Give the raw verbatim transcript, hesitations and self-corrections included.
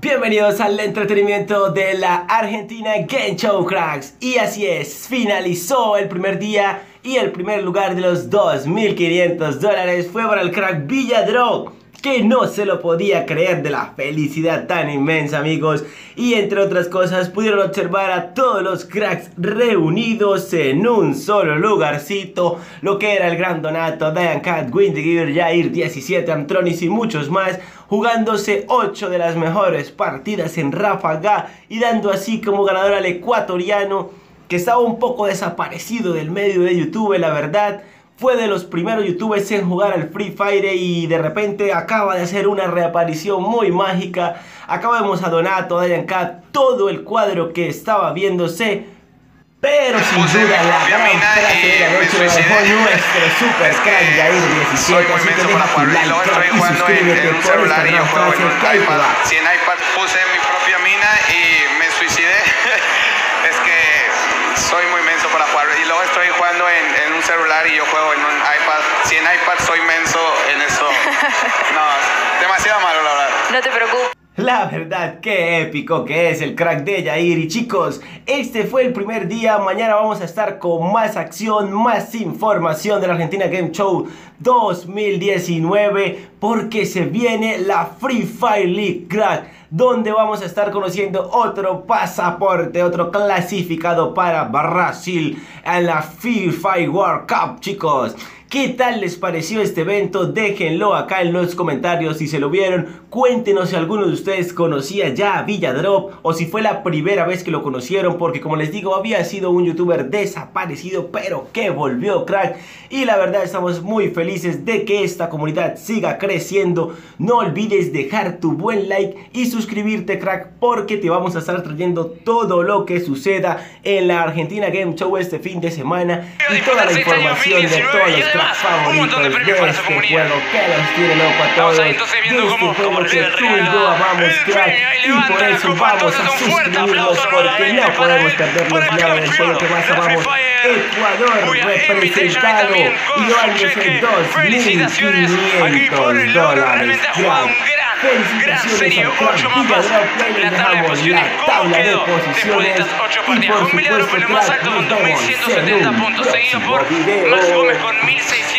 Bienvenidos al entretenimiento de la Argentina Game Show, cracks. Y así es, finalizó el primer día y el primer lugar de los dos mil quinientos dólares fue para el crack Villadrop, que no se lo podía creer de la felicidad tan inmensa, amigos. Y entre otras cosas pudieron observar a todos los cracks reunidos en un solo lugarcito, lo que era el Gran Donato, Dian Cat, Windigir, Jair diecisiete, Amtronis y muchos más, jugándose ocho de las mejores partidas en ráfaga y dando así como ganador al ecuatoriano, que estaba un poco desaparecido del medio de YouTube, la verdad. Fue de los primeros youtubers en jugar al Free Fire y de repente acaba de hacer una reaparición muy mágica. Acá vemos a Donato, a Dian Cat, todo el cuadro que estaba viéndose. Pero sin duda la gran frase de la noche lo dejó nuestro super crack Jair diecisiete. Así que deja tu like, crack, y suscríbete por esta gran frase. Si en iPad puse mi propia mina y me suicidé. Es que soy muy menso para jugar. Y luego estoy jugando en, en un celular y yo juego en un iPad. Si en iPad soy menso en eso. No, demasiado malo, la verdad. No te preocupes. La verdad, qué épico que es el crack de Jair. Y chicos, este fue el primer día. Mañana vamos a estar con más acción, más información de la Argentina Game Show dos mil diecinueve, porque se viene la Free Fire League, crack, donde vamos a estar conociendo otro pasaporte, otro clasificado para Brasil en la Free Fire World Cup, chicos. ¿Qué tal les pareció este evento? Déjenlo acá en los comentarios si se lo vieron. Cuéntenos si alguno de ustedes conocía ya a Villadrop o si fue la primera vez que lo conocieron, porque como les digo, había sido un youtuber desaparecido, pero que volvió, crack. Y la verdad estamos muy felices de que esta comunidad siga creciendo. No olvides dejar tu buen like y suscribirte, crack, porque te vamos a estar trayendo todo lo que suceda en la Argentina Game Show este fin de semana y toda la información de todos los cracks favoritos de este juego que los tiene loco a todos, de este juego que tú y yo amamos, crack, y por eso vamos a suscribirnos, porque no podemos perdernos nada del juego que más amamos. Ecuador representado y dándose dos mil quinientos dólares, crack. Felicitaciones al crack Villadrop, le dejamos la tabla de posiciones y por supuesto, crack, nos vemos en un próximo video.